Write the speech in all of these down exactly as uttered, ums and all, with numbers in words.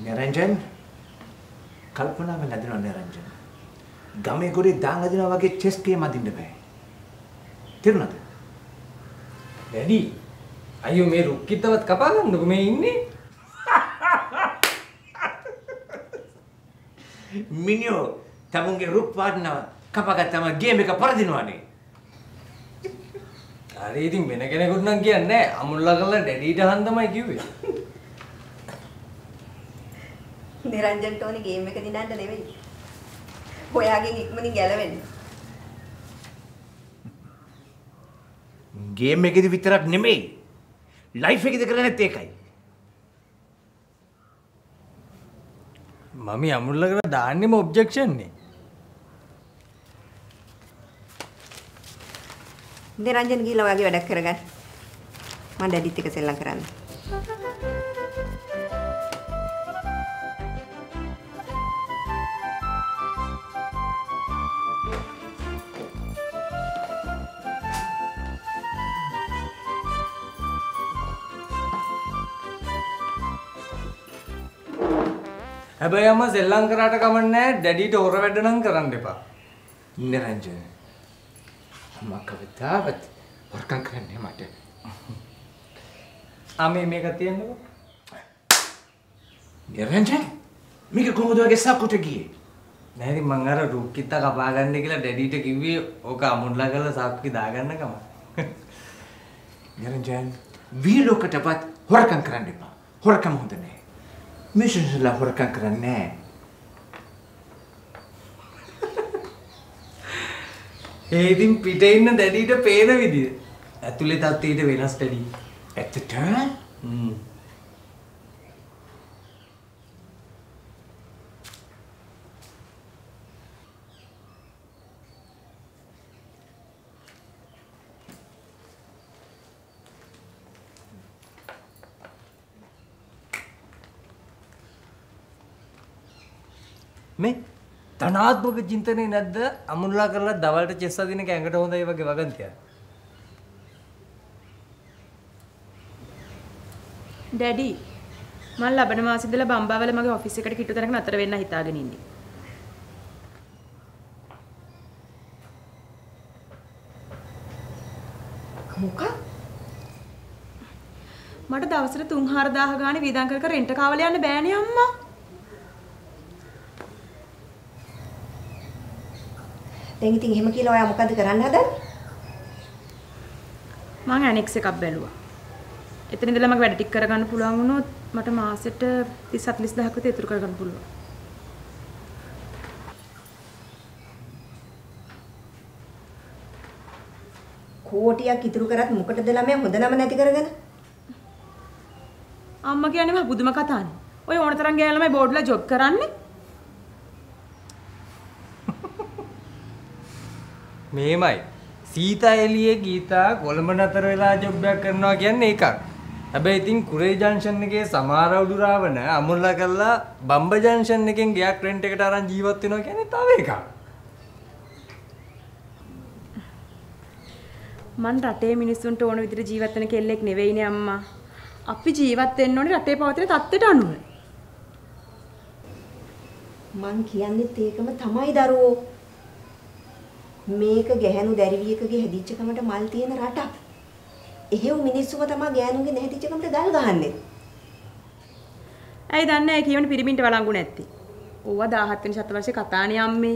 නිරංජන් කල්පනා වෙලා දිනවා නිරංජන්. ගමේ ගොඩේ දාන් අදිනවා වගේ චෙස් ගේම් අදින්න බෑ. තේරුණාද? ඩැඩි අයියෝ මේ රුක්කිතවත් කපා ගන්නකො මේ ඉන්නේ. මිනියෝ තමුන්ගේ රුක් පාඩනව කපගත්තම ගේම් එක පරදිනවනේ. හරි ඉතින් වෙන කෙනෙකුට නම් කියන්නේ නැහැ. අමුල්ලා කරලා ඩැඩිට අහන් තමයි කිව්වේ. නිරංජන්ට ඕනේ ගේම් එක දිනන්න නෙවෙයි. ඔයාගෙන් ඉක්මනින් ගැලවෙන්න. ගේම් එකේදී විතරක් නෙමෙයි. ලයිෆ් එකේදී කරන්නේ නැත් ඒකයි. මම අමුල්ලා කරලා දාන්නෙම ඔබ්ජෙක්ෂන් නේ. නිරංජන් ගිහලා ඔයාගේ වැඩක් කරගන්න. මම ඩැඩිත් එක්ක සෙල්ලම් කරන්න. හැබැයි අම්මා සෙල්ලම් කරාට කමක් නැහැ ඩැඩිට හොර වැඩ නම් කරන්න එපා. නිරංජන් අම්මා කවදාවත් වර්කම් කරන්නේ මට. ආමේ මේක තියන්නකෝ. නිරංජන් මේක කොහොමද වගේ සක්කුට ගියේ? නෑ ඉතින් මං අර රුක්කිත කපා ගන්න කියලා ඩැඩිට කිව්වේ ඕක අමුල්ලා කරලා සාක්කි දාගන්න කම. නිරංජන් වීලොකටවත් හොරකම් කරන්න එපා. හොරකම් හොඳ නෑ. මිෂන්ස්ලා හොරකම් කරන්නේ නෑ. ඒ ඉතින් පිටේ ඉන්න ඩැඩිට පේන විදිය. ඇතුලේ තත්ත්වයට වෙනස් ඩැඩි. ඇත්තට? හ්ම්. මේ ධනාත්මක චින්තනේ නැද්ද අමුල්ලා කරලා දවල්ට චෙස් අදින එක ඇඟට හොඳයි වගේ වගන්තිය. ඩැඩි මම ලබන මාසෙ ඉඳලා බම්බාවල මගේ ඔෆිස් එකට කිට්ටු තැනක නතර වෙන්න හිතාගෙන ඉන්නේ. මොකක්? මට දවසට තුන් හාරදාහ ගානේ වීදම් කර කර රෙන්ට් කාවල යන්න බෑනේ අම්මා. දැන් ඉතින් එහෙම කියලා ඔයා මොකද කරන්න හදන්නේ? මම ඇනෙක්ස් එකක් බැලුවා. එතන ඉඳලා මගේ වැඩ ටික කරගන්න පුළුවන් වුණොත් මට මාසෙට තිස් හතළිස් දහසක් විතර ඉතුරු කරගන්න පුළුවන්. කෝටියක් ඉතුරු කරත් මොකටද ළමයා හොඳ නම නැති කරගෙන? අම්මා කියන්නේ මහ බුදුම කතානේ. ඔය ඕන තරම් ගෑනු ළමයි බෝඩ්ලා ජොබ් කරන්නේ. මේමයි සීතා එළියේ ගීතා කොළඹ නතර වෙලා ජොබ් එකක් කරනවා කියන්නේ ඒකක්. හැබැයි ඉතින් කුරේ ජංක්ෂන් එකේ සමහර උඩුරාවන අමුල්ලා කරලා බම්බ ජංක්ෂන් එකෙන් ගයක් රෙන්ට් එකට අරන් ජීවත් වෙනවා කියන්නේ තව එකක්. මං රටේ මිනිස්සුන්ට ඕන විදිහට ජීවත් වෙන කෙල්ලෙක් නෙවෙයිනේ අම්මා. අපි ජීවත් වෙන්න ඕනේ රටේ පවතින තත්ත්වයට අනුව. මං කියන්නේත් ඒකම තමයි දරුවෝ. මේක ගැහැණු දැරිවියකගේ හැදිච්ච කමට මල් තියෙන රටක්. එහෙව් මිනිස්සුම තමයි ගෑනුන්ගේ නැහැදිච්ච කමට ගල් ගහන්නේ. ඇයි දන්නේ නැහැ කියවන පිරිමින්ට වළංගු නැත්තේ. ඕවා දාහත් වෙනි ශතවර්ෂේ කතානේ අම්මේ.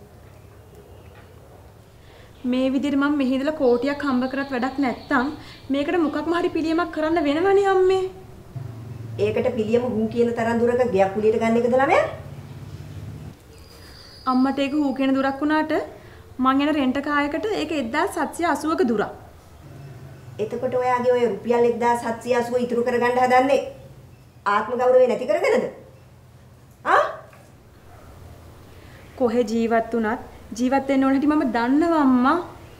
මේ විදිහට මම මෙහි ඉඳලා කෝටියක් හම්බ කරත් වැඩක් නැත්තම් මේකට මොකක්ම හරි පිළියමක් කරන්න වෙනවනේ අම්මේ. ඒකට පිළියම හූ කියන තරම් දුරක ගයක් කුලියට ගන්න එකද ළමයා? අම්මට ඒක හූ කියන දුරක් වුණාට මං යන රෙන්ට් කායකට ඒක එක්දාස් හත්සිය අසූවක දුරක්. එතකොට ඔයාගේ ඔය රුපියල් එක්දාස් හත්සිය අසූව ඉතුරු කරගන්න හදන්නේ ආත්ම ගෞරවය නැති කරගෙනද? ආ? කොහේ ජීවත් වුණත් ජීවත් වෙන්න ඕන හැටි මම දන්නවා අම්මා.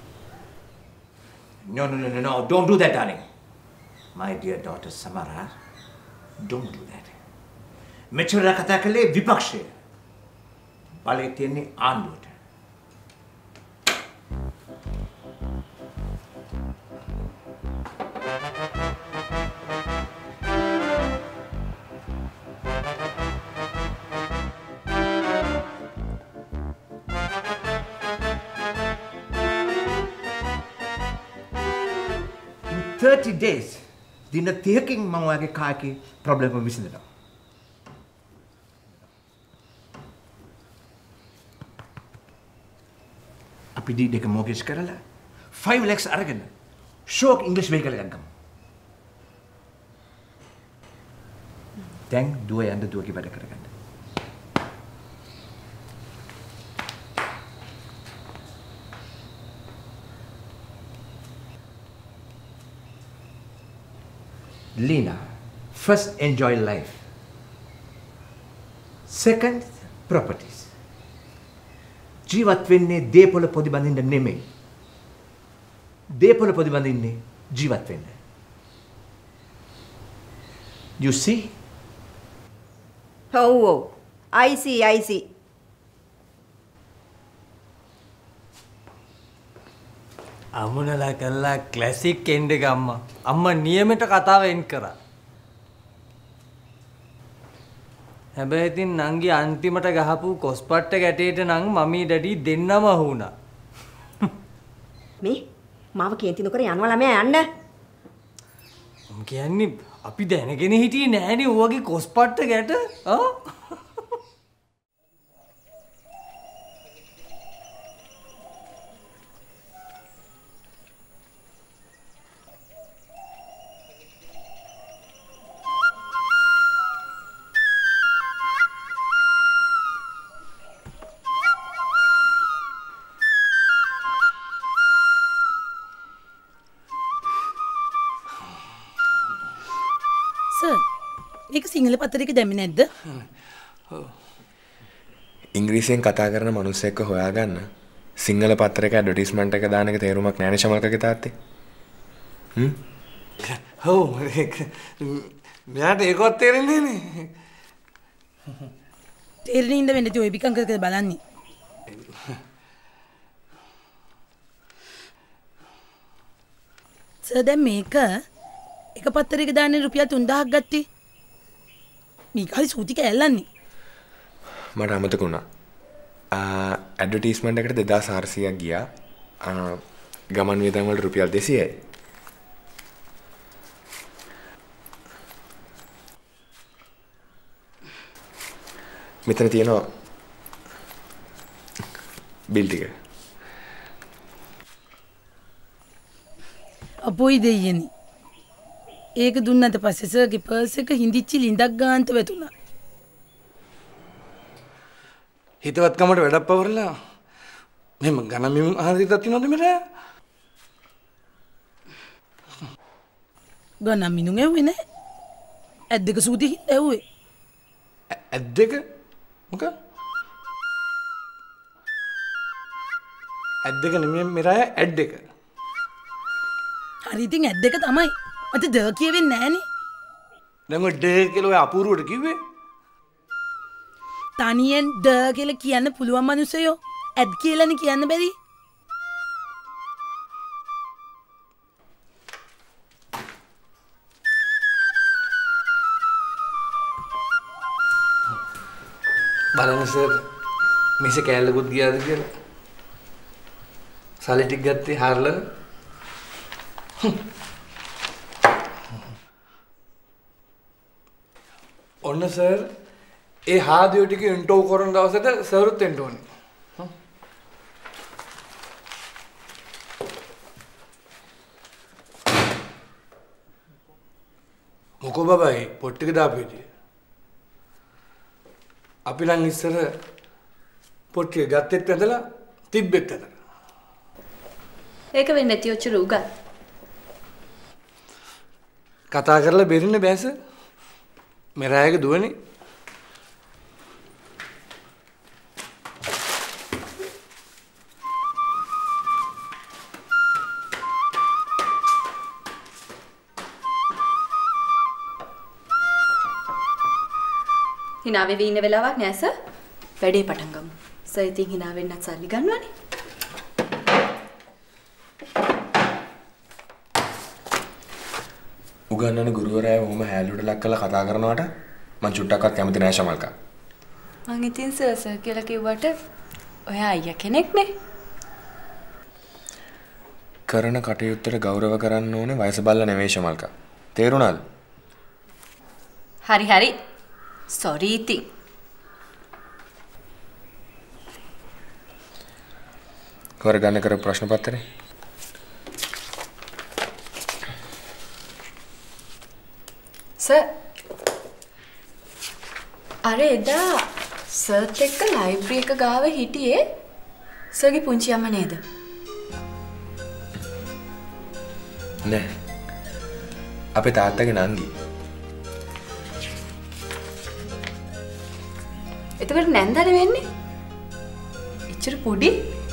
No, no, no, no, no, don't do that, darling. My dear daughter Samara, don't do that. මෙච්චර කතා කළේ විපක්ෂය. බලේ තියෙන්නේ ආණ්ඩුවට. thirty days දින තිහකින් මම ඔයාගේ කාගේ ප්‍රොබ්ලම් එක විසඳනවා. අපි ඩීඩ් එක මොගේජ් කරලා five lakhs අරගෙන ෂෝක් ඉංග්‍රීසි වෙහිකල් එකක් ගමු. දැන් දුව යන්න දුවගේ වැඩ කරගන්න. Lena, first enjoy life. Second, properties. ජීවත් වෙන්නේ දේපොළ පොඩි බඳින්න නෙමෙයි. දේපොළ පොඩි බඳින්නේ ජීවත් වෙන්න. You see? Oh, oh. I see, I see. අමුණලා කළා ක්ලාසික් එන්ඩ් එක අම්මා. අම්මා නියමෙට කතාව එන්ඩ් කරා. හැබැයි ඉතින් නංගි අන්තිමට ගහපු කොස්පට්ට ගැටේට නම් මමී ඩැඩි දෙන්නම වුණා. මේ මාව කේන්ති නොකර යනවා ළමයා යන්න. මම කියන්නේ අපි දැනගෙන හිටියේ නෑනේ ඔයගේ කොස්පට්ට ගැට. ආ මේක සිංහල පත්තරයක දැම්මේ නැද්ද? ඔව්. ඉංග්‍රීසියෙන් කතා කරන මිනිස්සෙක්ව හොයාගන්න සිංහල පත්තරයක ඇඩ්වර්ටයිස්මන්ට් එක දාන එක තේරුමක් නැහැ නේ ශමල්කගේ තාත්තේ. හ්ම්? ඔව් මෙයාට ඒකවත් තේරෙන්නේ නැහැ. තේරෙන්නේ ඉඳ වෙන්නේ ඔය බිකම් කර කර බලන්නේ. සර් දැන් මේක එක පත්තරයක දාන්නේ රුපියල් තුන් දහසක් ගත්තේ. මේක හරි සූති කැල්ලන්නේ. මට අමතක වුණා. ආ ඇඩ්වර්ටයිස්මන්ට් එකට දෙදාස් හාරසියයක් ගියා. ආ ගමන් වියදම් වලට රුපියල් දෙසීයයි. මෙතන තියෙනවා බිල් ටික. අපොයි දෙයියනි. ඒක දුන්නට පස්සේ සර්ගේ පර්ස් එක හිඳිච්චි ලිඳක් ගාන්ට වැටුණා. හිතවත්කමට වැඩක් පවරලා මෙහෙම ගණන් මෙහෙම ආදිතක් තියනවද මෙතන? ගණන් මිනුම් ඇව්වේ නෑ. ඇත් දෙක සූති හින්දා ඇව්වේ. ඇත් දෙක? මොකක්? ඇත් දෙක නෙමෙයි මෙරාය ඇඩ් දෙක. හරි ඉතින් ඇත් දෙක තමයි. මට ද කියවෙන්නේ නෑනේ. දැන් ඔය ඩ කියලා ඔය අපූර්වට කිව්වේ? තනියෙන් ද කියලා කියන්න පුළුවන් මිනිස්සයෝ ඇඩ් කියලානේ කියන්න බැරි. බලන්න සර් මේස කෑල්ලකුත් ගියාද කියලා. සල්ලි ටික ගත්තේ හාරලා. ඔන්න සර් ඒ හාදියෝ ටික ඉන්ටෝ කරන දවසට සර්ත් එන්න ඕනේ. මොකෝ බබයි පොට් ටික දාපෙටි. අපි නම් ඉස්සර පොට් ටික ගත්තෙත් ඇදලා තිබ්බෙත් ඇදලා. ඒක වෙන්නේ නැති ඔච්චර උගත්. කතා කරලා බෙරින්න බෑස. මෙරායක දුවනේ. hina වෙවි ඉන්න වෙලාවක් නෑ සර්. වැඩේ පටන් ගමු. සර් ඉතින් hina වෙන්නත් සල්ලි ගන්නවනේ. උගන්නන ගුරුවරයා ඔහොම හැලුවට ලක් කරලා කතා කරනවට මං චුට්ටක්වත් කැමති නෑ ශමල්කා. මං ඉතින් සර් සර් කියලා කිව්වට ඔයා අයියා කෙනෙක් නේ. කරන කටයුත්තට ගෞරව කරන්න ඕනේ වයස බලලා නෙවෙයි ශමල්කා. තේරුණාද? හරි හරි. සෝරි ඉතින්. කවර ගන්න කර ප්‍රශ්න පත්‍රේ. සර්. අර එදා සර්ත් එක්ක ලයිබ්‍රරි එක ගාව හිටියේ සර්ගේ පුංචි අම්මා නේද? නෑ. අපේ තාත්තගේ නංගි. එතකොට නැන්දට වෙන්නේ? එච්චර පොඩි?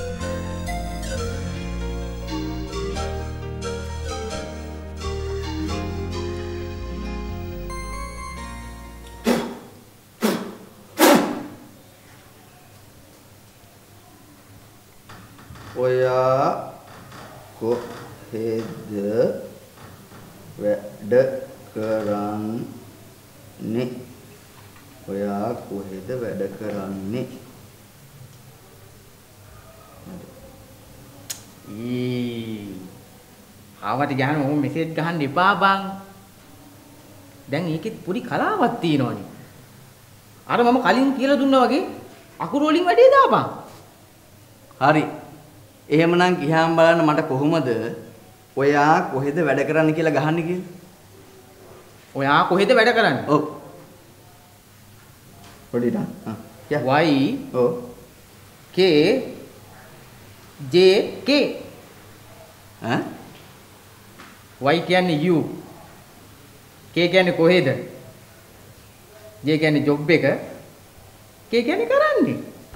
ඔයා කොහෙද වැඩ කරන්නේ? ඔයා කොහෙද වැඩ කරන්නේ? ඊ ආවට ගහන ඕම මෙසේජ් ගහන්න එපා බං. දැන් ඒකෙත් පොඩි කලාවක් තියෙනවනේ. අර මම කලින් කියලා දුන්නා වගේ අකුරු වලින් වැඩේ දාපන්. හරි. එහෙමනම් ගියාම බලන්න මට කොහොමද ඔයා කොහෙද වැඩ කරන්නේ කියලා ගහන්නේ කියලා. ඔයා කොහෙද වැඩ කරන්නේ? ඔව්. පොඩිට. ආ. Y ඔව්. K J K. ඈ? Y කියන්නේ U. K කියන්නේ කොහෙද? J කියන්නේ ජොබ් එක. K කියන්නේ කරන්නේ.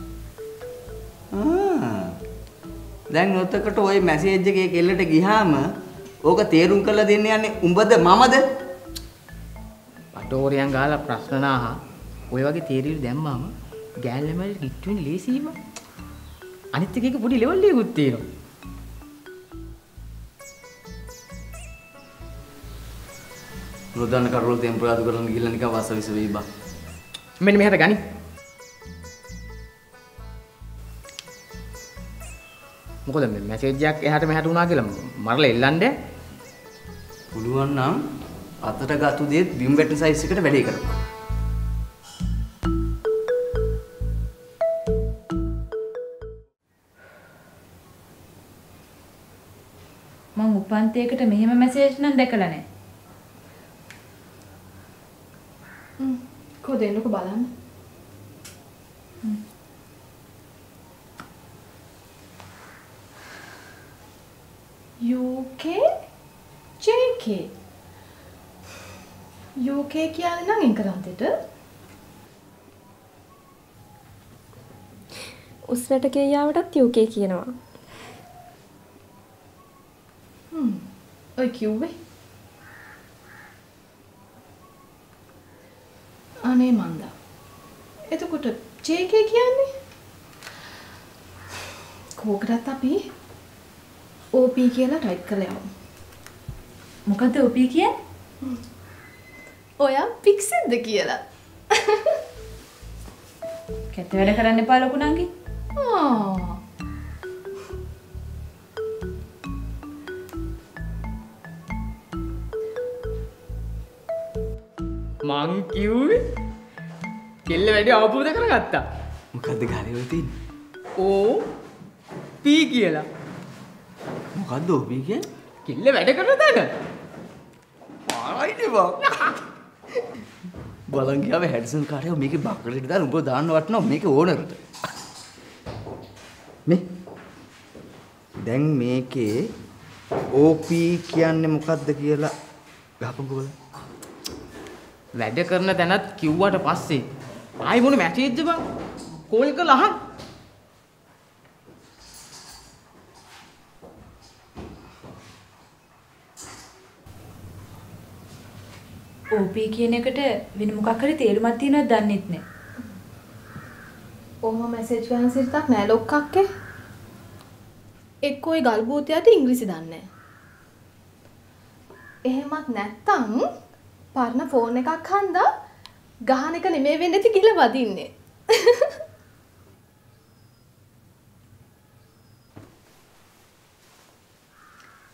ආ. දැන් ඔතකට ওই මැසේජ් එකේ කෙල්ලට ගියාම ඕක තේරුම් කරලා දෙන්න යන්නේ උඹද මමද? පටෝරියන් ගාලා ප්‍රශ්න නාහ. ඔය වගේ තේරිලි දැම්මම ගෑල්ලමල් කිට්ටු වෙන ලේසිම. අනිත් එකේ පොඩි ලෙවල් එකකුත් තියෙනවා. රොදන්න කරවල ටෙම්පරාදු කරන්න ගිහලා නිකන් වස්ස විස වෙයි බා. මෙන්න මෙහෙට ගනි. මොකද මේ මැසේජ් එකක් එහාට මෙහාට වුණා කියලා මරලා එල්ලන්නේ. පුළුවන් නම් අතට ගත්තු දේත් බිම් බැටරි සයිස් එකට වැඩේ කරපන්. මම උපන්තියකට මෙහෙම මැසේජ් නම් දැකලා නැහැ. හ්ම් කොහෙද එන්නකෝ බලන්න. U K J K U K කියන්නේ නම් එංගලන්තෙට උස්රට කියාවටත් U K කියනවා. හ්ම් ඔය කිව්වේ අනේ මන්දා එතකොට J K කියන්නේ කෝකටත් අපි O P කියලා ටයිප් කරලා යමු. මොකද O P කියන්නේ? ඔයා පික්සෙද්ද කියලා. කැත වැඩ කරන්න එපා ලොකු නංගි. ආ. මං කිව්වේ කෙල්ල වැඩි අවබෝධ කරගත්තා. මොකද්ද ගාලේ වල තියෙන්නේ? O P කියලා. මොකද්ද O P කියන්නේ? කෙල්ල වැඩ කරන තැන. ආයිනේ බා. බලන් ගියාම හැඩ්සන් කාර්යව මේකේ බක්කලෙට දාලා උඹ දාන්න වටනවා මේකේ ඕනරට. මේ දැන් මේකේ O P කියන්නේ මොකද්ද කියලා ගහපන් බලන්න. වැඩ කරන තැනත් කිව්වට පස්සේ ආයි මොන මැසේජ්ද බං? කෝල් කරලා අහන්න. O P කියන එකට වෙන මොකක් හරි තේරුමක් තියෙනවද දන්නෙත් නෑ. ඔහොම මැසේජ් ගන්න සිරිතක් නෑ ලොක්කක්කේ. එක්කෝ ඒ ගල් භූතයාට ඉංග්‍රීසි දන්නේ නෑ. එහෙමත් නැත්තම් පරණ ෆෝන් එකක් හන්දා ගහන එක නෙමෙයි වෙන්නේ නැති කියලා වදින්නේ.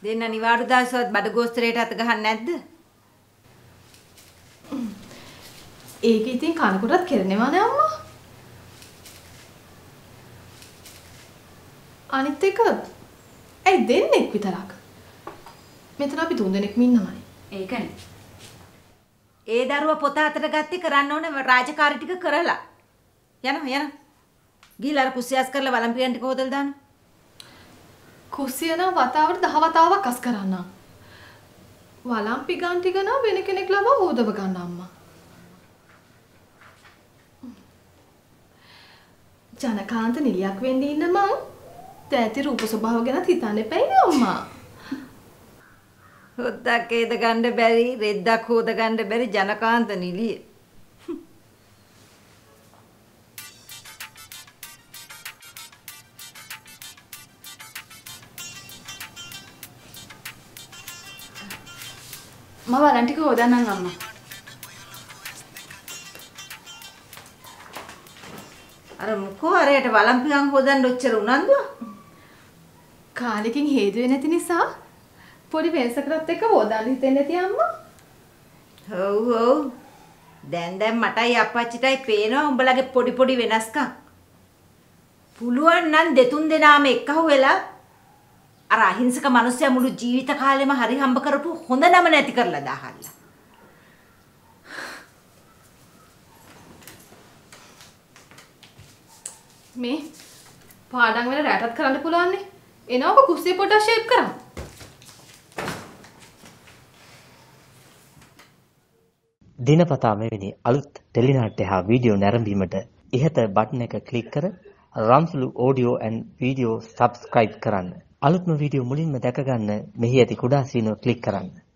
දෙන්න නිවාඩු දාසවත් බඩගෝස්තරයට අත ගහන්න නැද්ද? ඒක ඉතින් කනකොටත් කරනවානේ අම්මා. අනිත් එක ඇයි දෙන්නෙක් විතරක්? මෙතන අපි තුන් දෙනෙක්ම ඉන්නවනේ. ඒකනේ. ඒ දරුවා පොත අතට ගත්තේ කරන්න ඕන රාජකාරී ටික කරලා. යනවා යනවා. ගිහලා අර කුස්සියස් කරලා වළම්පියන් ටික හොදලා දාන්න. කුස්සිය නම් වතාවට දහ වතාවක් අස් කරන්න. වළම්පි ගන් ටික නම් වෙන කෙනෙක් ලව හොදව ගන්න අම්මා. ජනකාන්ත නිලියක් වෙන්න ඉන්න මං තෑති රූප ස්වභාව ගැන හිතන්න එපැයි අම්මා. හොද්දක් ඒද ගන්න බැරි රෙද්දක් හොද ගන්න බැරි ජනකාන්ත නිලිය. මම වලන් ටික හොදන්නම් අම්මා. අර මොකෝ අරයට වළම්පියන් හොදන්න ඔච්චර උනන්දුව? කාලෙකින් හේතුවේ නැති නිසා පොඩි වෙනසකටත් එක්ක හොදන්න හිතෙන්නේ නැති අම්මා. ඔව් ඔව්. දැන් දැන් මටයි අප්පච්චිටයි පේනවා උඹලගේ පොඩි පොඩි වෙනස්කම්. පුළුවන් නම් දෙතුන් දෙනාම එක්කහුව වෙලා අර අහිංසක මිනිස්සයා මුළු ජීවිත කාලෙම හරි හම්බ කරපු හොඳ නම නැති කරලා දාහල්ලා. මේ පාඩම් වල රැටත් කරන්න පුළුවන් නේ. එනවක කුස්සිය පොඩ්ඩක් ෂේප් කරමු. දිනපතා මෙවැනි අලුත් ටෙලිනාට්‍ය හා වීඩියෝ නැරඹීමට ඉහත බටන් එක ක්ලික් කර රම්සුලු ඔඩියෝ ඇන්ඩ් වීඩියෝ සබ්ස්ක්‍රයිබ් කරන්න. අලුත්ම වීඩියෝ මුලින්ම දැක ගන්න මෙහි ඇති කුඩා සීනුව ක්ලික් කරන්න.